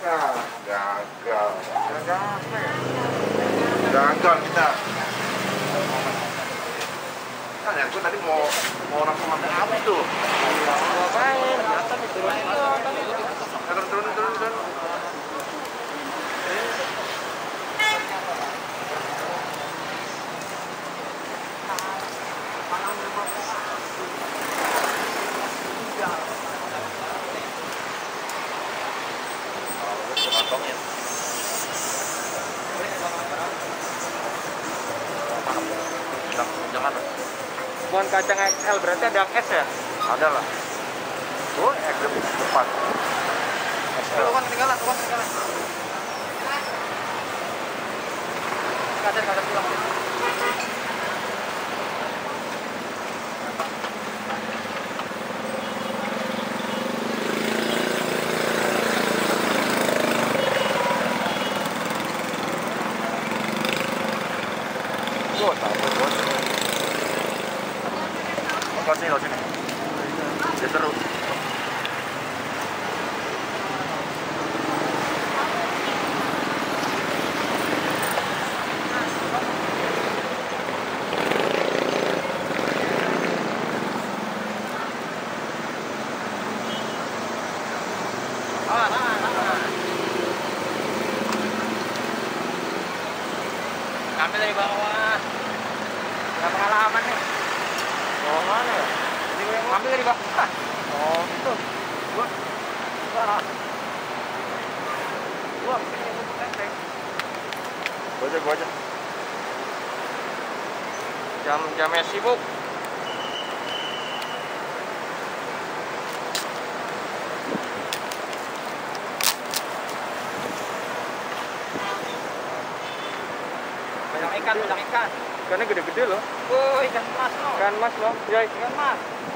Nah, gagal. Gagal apa ya? Gagal kita. Kan ya, gue tadi mau orang kemana apa itu? Ngapain? Atas diturunin dong tadi. Turun. Jangan. Bukan kacang XL berarti ada S ya? Ada lah. Oh, X depan. Bukan ketinggalan. Ada pulang. Oh, tahu bos. Lewat sini. Dia terus. Ambil dari bawah. Gak pengalaman nih. Oh, mana ya? Ini gue yang ambil dari bawah. Oh, itu. Gua ini untuk tenteng. Gua aja. Jamnya sibuk. Banyak ikan. Ikannya gede-gede loh. Oh, ikan mas loh. Ikan mas loh. Ya, Ikan mas.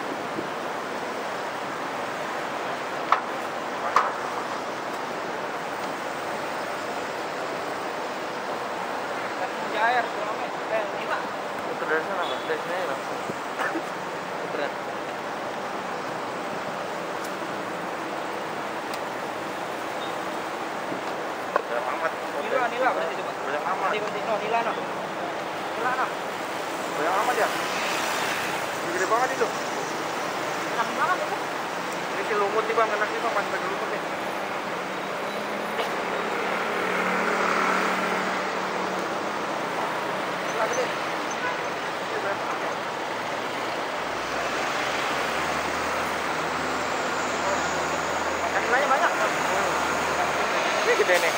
Ikan mujair, nila. itu dari sana, Mas. Dari sini langsung. Berat. Banyak amat. Nila berarti coba. Banyak amat. Nila no. Banyak amat ya. Gede banget itu. Enak banget itu. Ini si lumut nih bang, enak nih bang, masih pakai lumut nih. Nila gede. Nilainya banyak. Ini gede nih.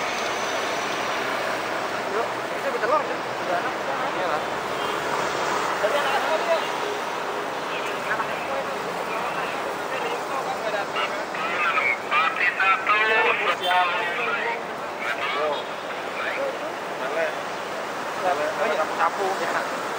Yuk, itu bertelur kan? Udah anak. Iya lah. Tapi anak semua dia. Anaknya semua itu. Oh. Lele sapu. Ya.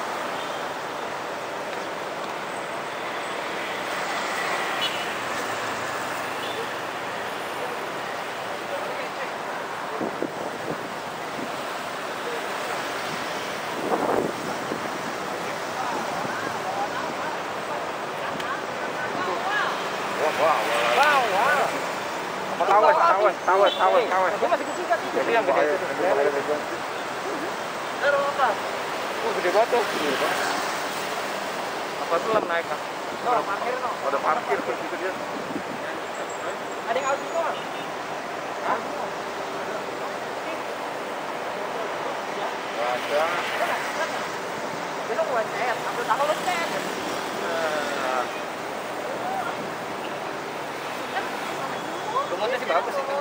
Wow. Tawes. Gue masih kesikat ini. Ini yang gede itu. Apa? Oh, gede banget tuh. Apa tuh lem naik kan? Parkir no. Ada parkir tuh gitu dia. Ada yang Aldi kok? Hah? Ada. Besok gue cek, ambil tanggal lu cek. Rumahnya sih bagus itu.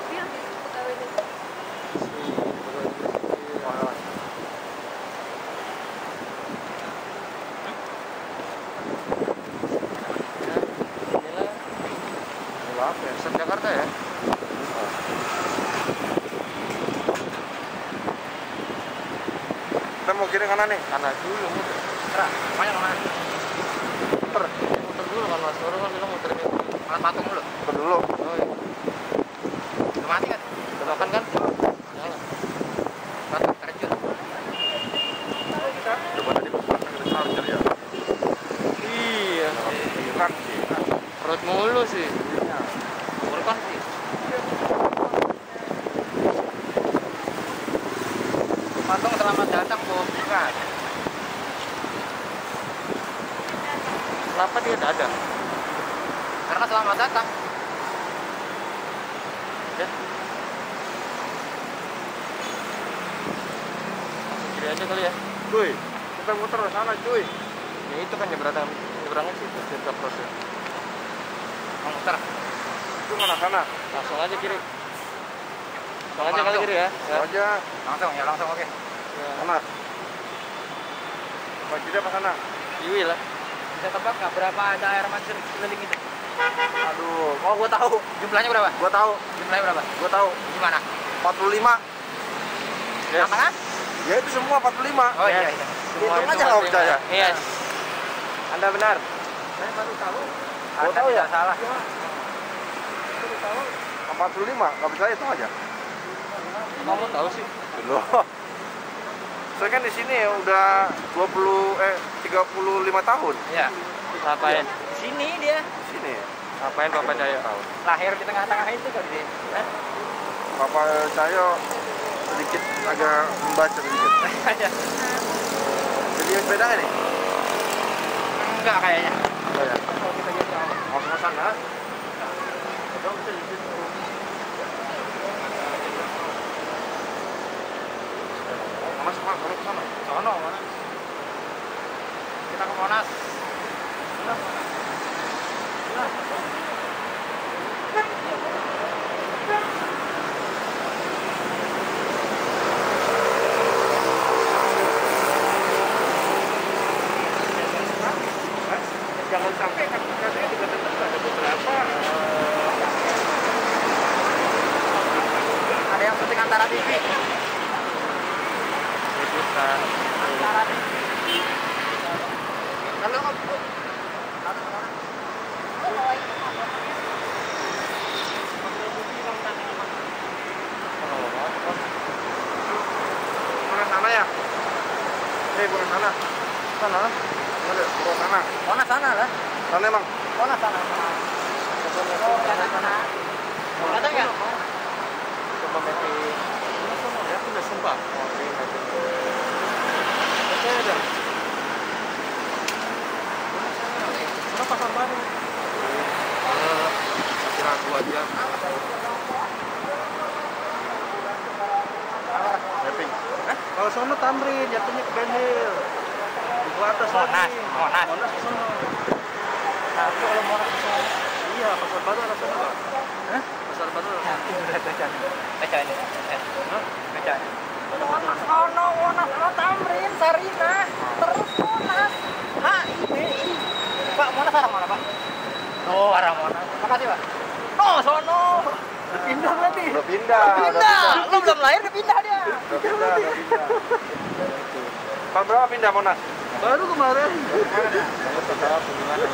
Apa ya? Jakarta ya? Kita mau kiri kanan nih? Kanan dulu muter. Terah, mana kanan? Muter. Muter dulu kan Mas. Orang kan bilang muter ini. Malah patung dulu. Muter dulu. Oh iya. Udah mati kan? Udah makan kan? Jangan. Patung terjun. Coba tadi pas kita charger ya. Iya. Hilang sih. Perut mulu sih. Perut kan sih. Tergantung selamat datang, Bos. Bukan. Kenapa dia tidak ada? Karena selamat datang. Ya. Kiri aja kali ya. Cuy, kita muter ke sana, cuy. Ya itu kan nyebrangnya sih terus ke proses. Mau muter. Itu mana sana? Langsung aja kiri. Langsung aja kali kiri ya. Langsung aja. Langsung ya, langsung oke. Ya. Mana? Mau kiri apa sana? Iwi lah. Bisa tebak nggak berapa ada air mancur keliling itu? Aduh, Oh, gua tahu. Jumlahnya berapa? gua tahu. Jumlahnya berapa? Gua tahu. Gimana? 45. Yes. Tengah? Ya itu semua 45. Oh Yes. iya iya. Hitung aja nggak percaya. Iya. Anda benar. Saya baru tahu. Gua tahu ya. Salah. Baru tahu. 45, nggak percaya itu aja. Kamu tahu sih? Loh. Saya kan di sini udah 35 tahun. Iya. Ngapain? Di sini dia. Di sini. Ngapain Bapak Cahyo tahu? Lahir di tengah-tengah itu kan dia. Bapak Cahyo sedikit agak membaca sedikit. Jadi yang sepeda nggak nih? Enggak kayaknya. Oh ya. Kalau kita lihat Mau ke sana? Monas, kalau ke sana. sono mana? Kita ke Monas. Jangan sampai kan katanya juga tetap ada beberapa Ada yang syuting Antara TV. Antara TV. Lalu mana sana ya? Bukan sana. sana. Bukan sana. Monas sana lah. Sana emang. Monas sana. Oh, sana sana. Ada nggak? Coba mati. Ya sudah sumpah. Ada. Mana pasar baru? Masih ragu aja. Mapping. Kalau sono Tamrin, jatuhnya ke Ben Hill. Di atas Monas, lagi. Monas. Monas ke sono. Nah, itu kalau Monas ke sana. Iya, pasar baru ada sono nggak? Hah? Pasar baru ada. Nah, itu udah baca ini. Baca ini. Baca. Monas ono, Monas ono Tamrin, Sarina, terus Monas, HIBI. Pak, Monas arah mana, Pak? Oh, arah Monas. Makasih, Pak. Oh, sono. Pindah berarti. Udah pindah. Lu belum lahir udah pindah dia. Udah pindah. Tahun berapa pindah Monas? Baru kemarin. Kamu tetap gimana?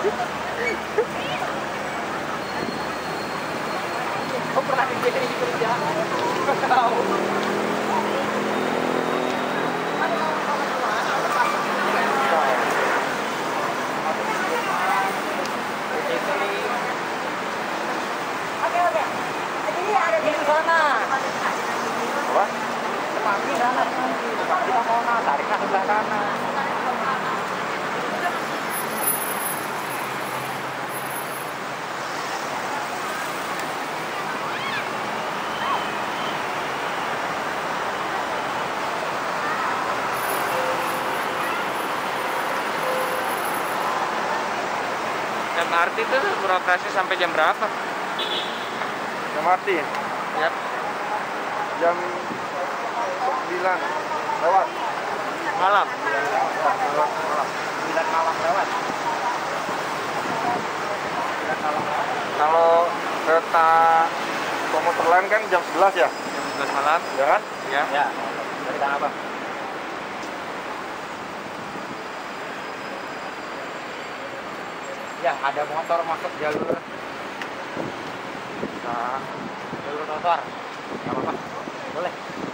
Oh, pernah dikirim kerja. Tahu. Oke. Jadi ada di sana. Apa? Di sana. Kita Monas, Sarina sebelah sana. MRT itu beroperasi sampai jam berapa? MRT Ya, jam 9 lewat. malam. Malam. 9 malam lewat. Kalau kereta komuter lain kan jam 11 ya? Jam 11 malam. Ya kan? Ya. Ya. Dari Tanah Abang. Ya, ada motor masuk jalur. Nah, jalur trotoar. Nggak apa-apa. Boleh.